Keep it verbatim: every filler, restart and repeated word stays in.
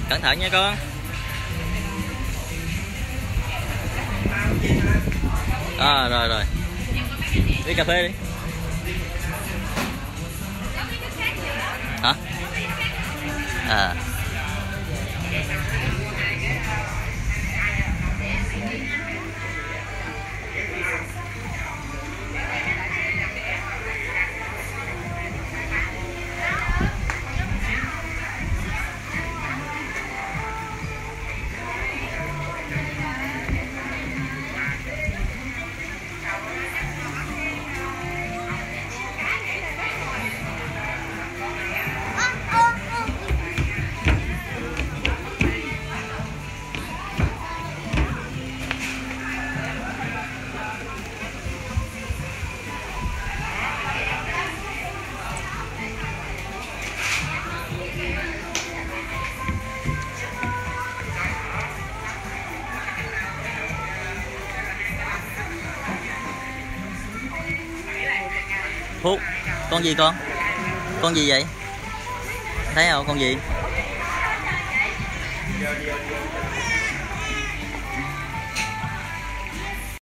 Cẩn thận nha con. À, rồi rồi. Đi cà phê đi. Hả? À. Phúc, con gì con? Con gì vậy? Thấy không, con gì?